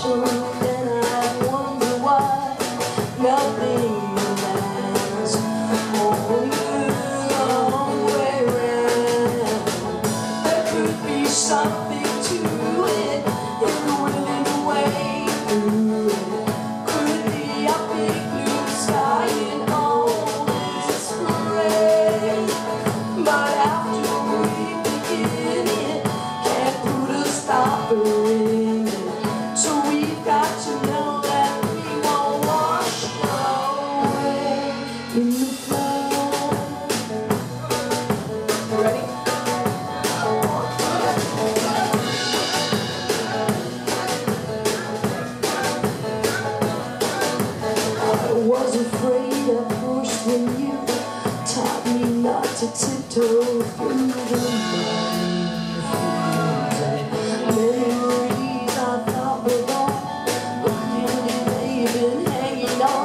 and I wonder why nothing lasts. Only the long way round. There could be something to it if you're willing to wade through it. Could it be a big blue sky in all this gray? But after we begin it, can't put a stopper in it. So we've got to know that we won't wash away in the flood. Ready? I was afraid at first when you taught me not to tiptoe through the minefields. Memories I thought were gone, but clearly they've been hanging on.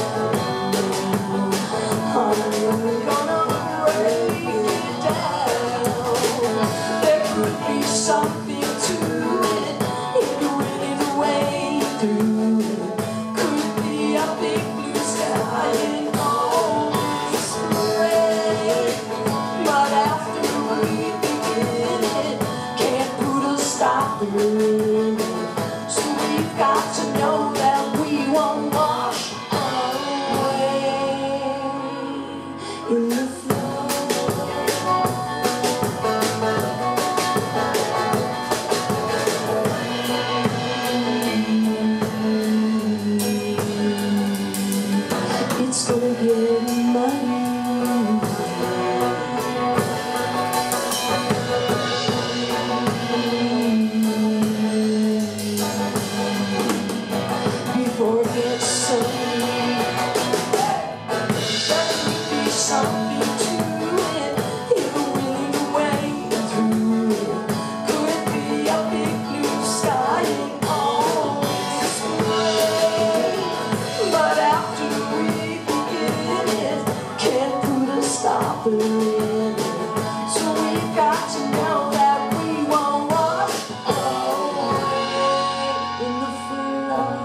I'm gonna break it down. There could be something to it if you're willing to wade through it. Could be a big blue sky in all this gray. But after we begin it, can't put a stopper in it. So we've got to know that we won't wash away in the flood. It's gonna get muddy. Before it gets sunny, there could be something to it if you're willing to wade through it. Could it be a big blue sky in all this gray? But after we begin it, can't put a stopper in it. So we've got to know that we won't wash away in the flood.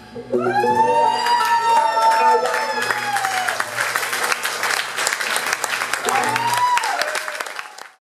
Woo!